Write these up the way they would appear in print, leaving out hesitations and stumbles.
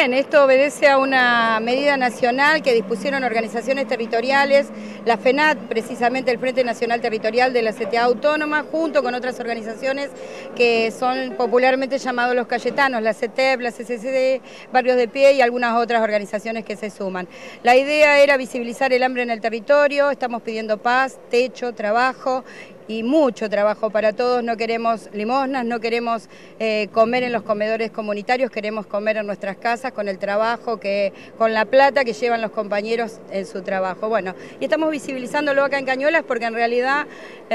Bien, esto obedece a una medida nacional que dispusieron organizaciones territoriales, la FENAT, precisamente el Frente Nacional Territorial de la CTA Autónoma, junto con otras organizaciones que son popularmente llamados los cayetanos, la CETEP, la CCCD, Barrios de Pie y algunas otras organizaciones que se suman. La idea era visibilizar el hambre en el territorio, estamos pidiendo paz, techo, trabajo y mucho trabajo para todos. No queremos limosnas, no queremos comer en los comedores comunitarios, queremos comer en nuestras casas con el trabajo, con la plata que llevan los compañeros en su trabajo. Bueno, y estamos visibilizándolo acá en Cañuelas porque en realidad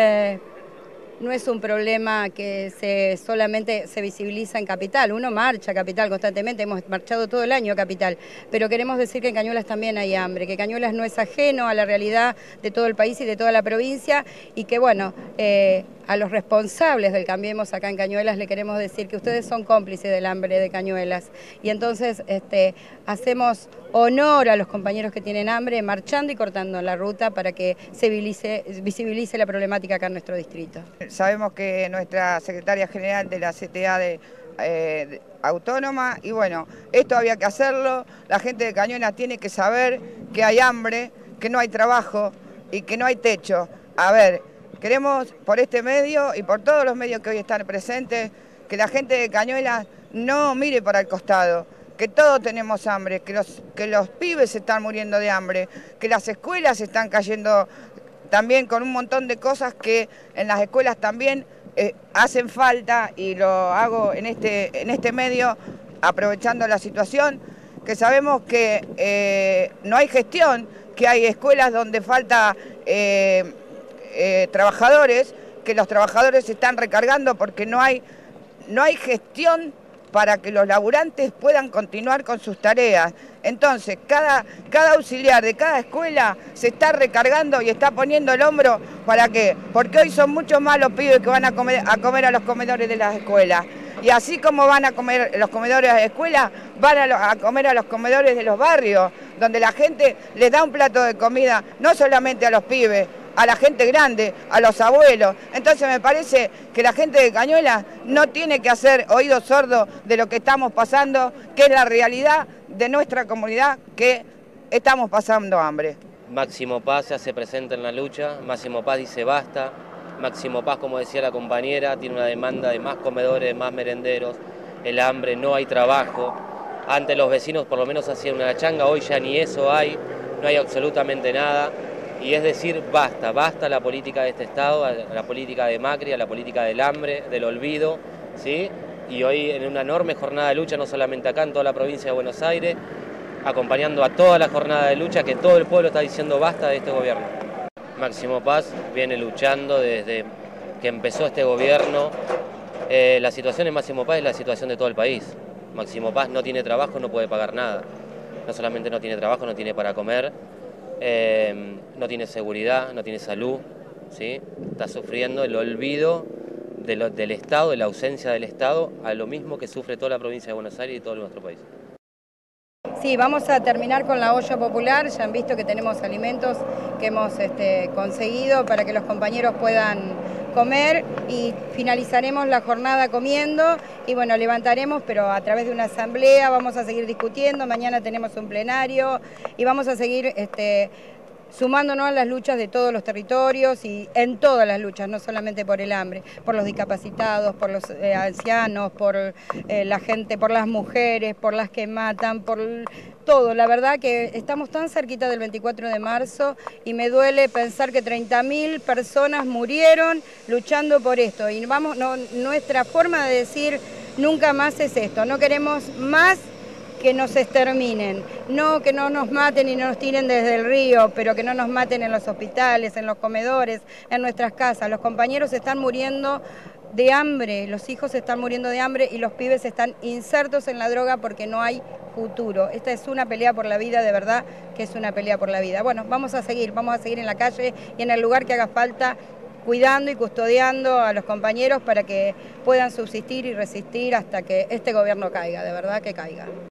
no es un problema que solamente se visibiliza en Capital. Uno marcha a Capital constantemente, hemos marchado todo el año a Capital, pero queremos decir que en Cañuelas también hay hambre, que Cañuelas no es ajeno a la realidad de todo el país y de toda la provincia, y que bueno, a los responsables del Cambiemos acá en Cañuelas le queremos decir que ustedes son cómplices del hambre de Cañuelas, y entonces hacemos honor a los compañeros que tienen hambre marchando y cortando la ruta para que se visibilice la problemática acá en nuestro distrito. Sabemos que nuestra secretaria general de la CTA Autónoma, y bueno, esto había que hacerlo, la gente de Cañuelas tiene que saber que hay hambre, que no hay trabajo y que no hay techo. A ver, queremos por este medio y por todos los medios que hoy están presentes, que la gente de Cañuelas no mire para el costado, que todos tenemos hambre, que los pibes se están muriendo de hambre, que las escuelas están cayendo también con un montón de cosas que en las escuelas también hacen falta, y lo hago en este medio aprovechando la situación, que sabemos que no hay gestión, que hay escuelas donde falta trabajadores, que los trabajadores se están recargando porque no hay gestión para que los laburantes puedan continuar con sus tareas. Entonces, cada auxiliar de cada escuela se está recargando y está poniendo el hombro. ¿Para qué? Porque hoy son muchos más los pibes que van a comer a los comedores de las escuelas. Y así como van a comer los comedores de las escuelas, van a comer a los comedores de los barrios, donde la gente les da un plato de comida, no solamente a los pibes, a la gente grande, a los abuelos. Entonces me parece que la gente de Cañuelas no tiene que hacer oídos sordos de lo que estamos pasando, que es la realidad de nuestra comunidad, que estamos pasando hambre. Máximo Paz se hace presente en la lucha, Máximo Paz dice basta, Máximo Paz, como decía la compañera, tiene una demanda de más comedores, más merenderos, el hambre, no hay trabajo. Antes los vecinos por lo menos hacían una changa, hoy ya ni eso hay, no hay absolutamente nada. Y es decir, basta la política de este Estado, a la política de Macri, a la política del hambre, del olvido, ¿sí? Y hoy en una enorme jornada de lucha, no solamente acá, en toda la provincia de Buenos Aires, acompañando a toda la jornada de lucha, que todo el pueblo está diciendo basta de este gobierno. Máximo Paz viene luchando desde que empezó este gobierno. La situación en Máximo Paz es la situación de todo el país. Máximo Paz no tiene trabajo, no puede pagar nada. No solamente no tiene trabajo, no tiene para comer. No tiene seguridad, no tiene salud, ¿sí? Está sufriendo el olvido del Estado, de la ausencia del Estado, a lo mismo que sufre toda la provincia de Buenos Aires y todo nuestro país. Sí, vamos a terminar con la olla popular. Ya han visto que tenemos alimentos que hemos conseguido para que los compañeros puedan comer, y finalizaremos la jornada comiendo y bueno, levantaremos, pero a través de una asamblea vamos a seguir discutiendo. Mañana tenemos un plenario y vamos a seguir sumándonos a las luchas de todos los territorios y en todas las luchas, no solamente por el hambre, por los discapacitados, por los ancianos, por la gente, por las mujeres, por las que matan, por todo. La verdad que estamos tan cerquita del 24 de marzo y me duele pensar que 30.000 personas murieron luchando por esto. Y nuestra forma de decir nunca más es esto, no queremos más que nos exterminen, no que no nos maten y nos tiren desde el río, pero que no nos maten en los hospitales, en los comedores, en nuestras casas. Los compañeros están muriendo de hambre, los hijos están muriendo de hambre y los pibes están insertos en la droga porque no hay futuro. Esta es una pelea por la vida, de verdad que es una pelea por la vida. Bueno, vamos a seguir en la calle y en el lugar que haga falta, cuidando y custodiando a los compañeros para que puedan subsistir y resistir hasta que este gobierno caiga, de verdad que caiga.